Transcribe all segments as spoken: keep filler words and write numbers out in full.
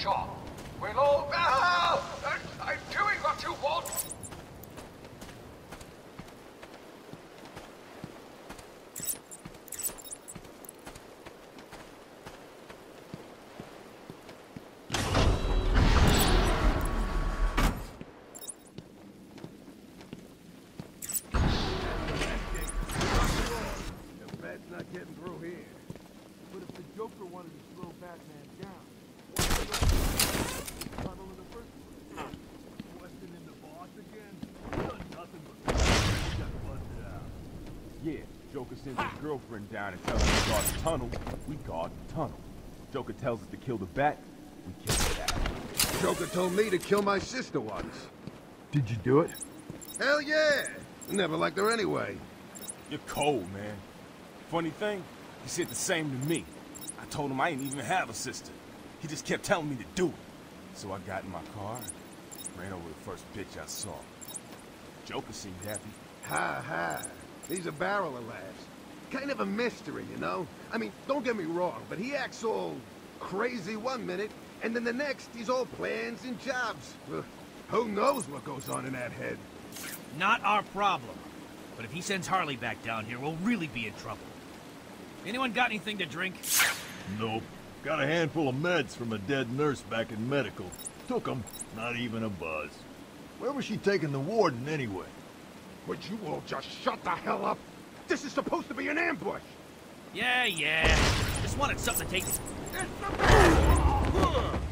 job. We'll all... Ah! I'm doing what you want! Not getting through here. But if the Joker wanted to slow Batman down, tunnel in the first place. Questioning the boss again? Done nothing but got busted out. Yeah, Joker sends his girlfriend down and tells us to guard the tunnel. We guard the tunnel. Joker tells us to kill the Bat. We kill the Bat. Joker told me to kill my sister once. Did you do it? Hell yeah! Never liked her anyway. You're cold, man. Funny thing, he said the same to me. I told him I didn't even have a sister. He just kept telling me to do it. So I got in my car and ran over the first bitch I saw. Joker seemed happy. Ha ha. He's a barrel of laughs. Kind of a mystery, you know? I mean, don't get me wrong, but he acts all crazy one minute, and then the next he's all plans and jobs. Ugh, who knows what goes on in that head? Not our problem. But if he sends Harley back down here, we'll really be in trouble. Anyone got anything to drink? Nope. Got a handful of meds from a dead nurse back in medical. Took them, not even a buzz. Where was she taking the warden anyway? Would you all just shut the hell up? This is supposed to be an ambush! Yeah, yeah. Just wanted something to take... It's the...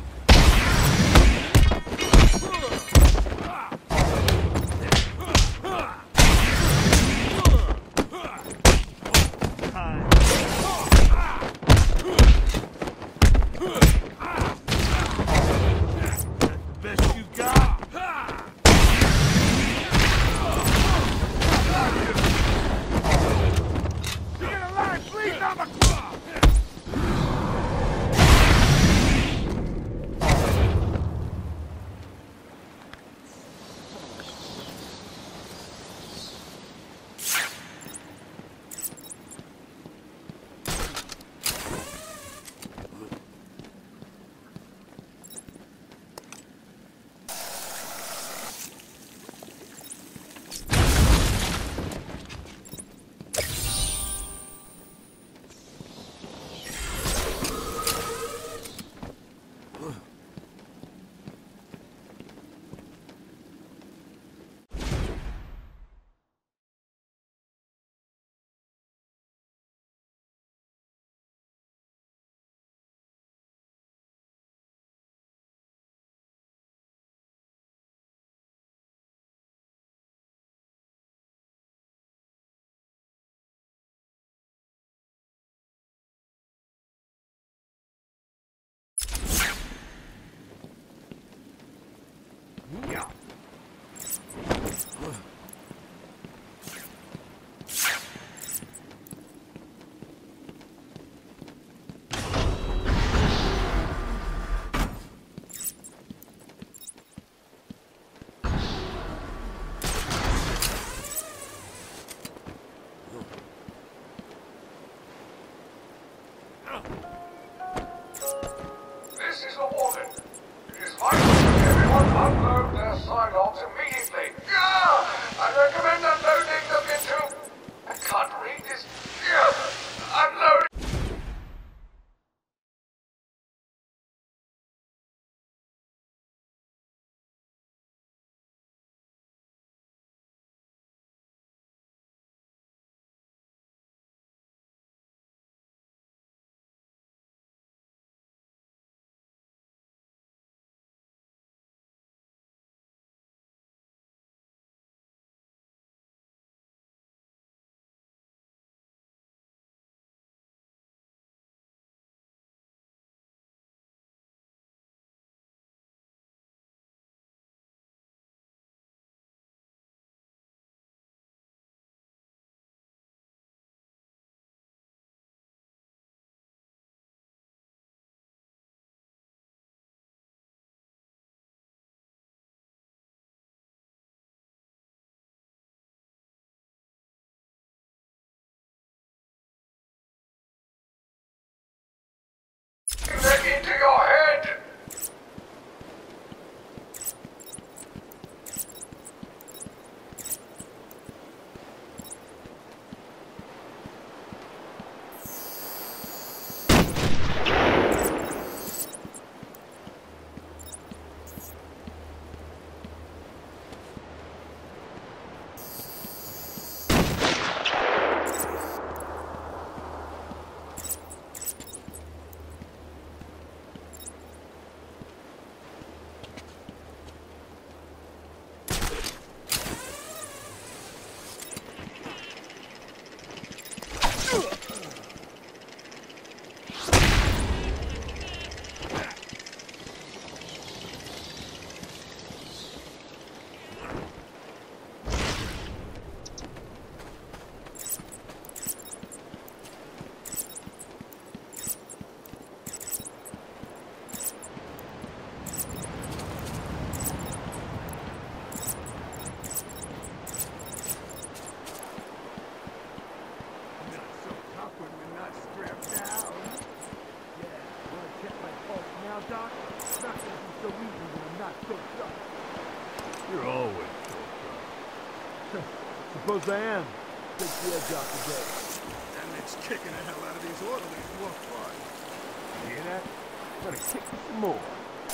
suppose I am. Take the edge off the day. That makes kicking the hell out of these orderlies more fun. You hear that? Better kick me some more.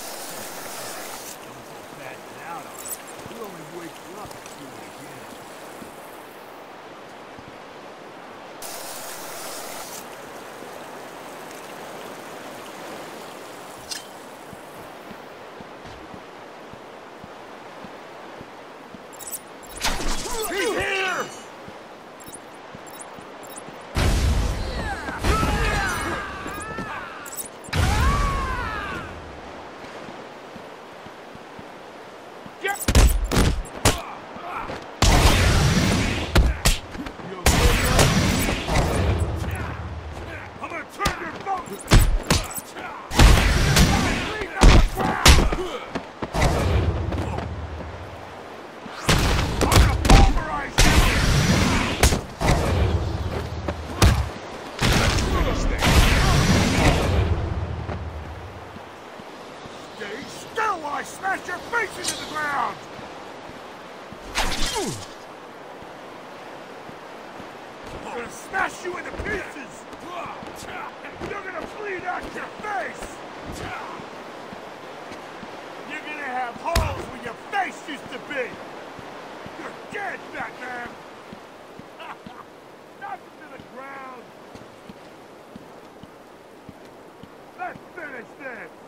Fatten out on it. You only wake you up as soon as you can. He's here! I'm gonna turn your boat! Stay still while I smash your face into the ground! I'm gonna smash you into pieces! You're gonna bleed out your face! You're gonna have holes where your face used to be! You're dead, Batman! Knock him to the ground! Let's finish this!